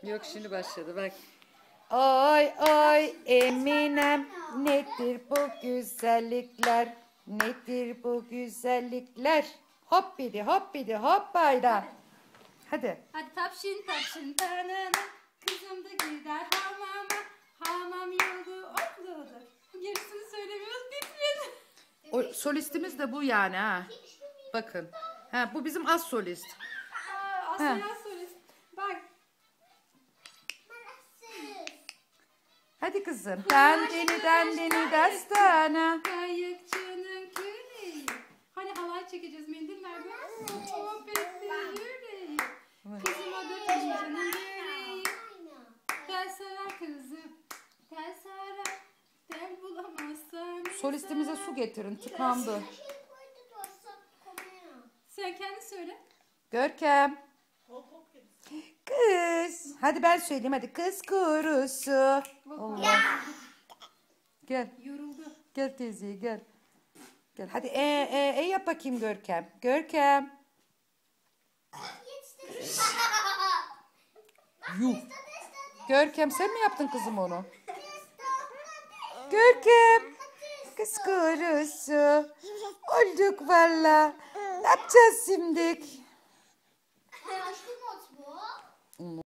Yok şimdi başladı bak. Oy oy Eminem, nedir bu güzellikler? Nedir bu güzellikler? Hoppidi hoppidi hoppayda. Hadi. Hadi tapşin tapşin tanana. Kızım da gider hamama. Hamam yolu otludur. Gerisini söylemiyoruz, bitmedi. O solistimiz de bu yani ha. Bakın. Ha bu bizim az solist. Asya solist. Bak. Hadi kızım. Dandini dastana. Kayıkçının küreği. Hani halay çekeceğiz, mendil ver böyle. Sohbetli yüreği. Kızıma da tencerenin yüreği. Tel sarar kızım. Tel sarar. Tel bulamazsan. Solistimize su getirin. Tıkandı. Sen kendi söyle. Görkem. Kız. Hadi ben söyleyeyim hadi. Kız kurusu. Allah. Gel. Yoruldu. Gel teyzeye gel. Gel. Hadi yap bakayım Görkem. Görkem. Yuh. Görkem sen mi yaptın kızım onu? Görkem. Kız kurusu. Olduk valla. Ne yapacağız şimdi?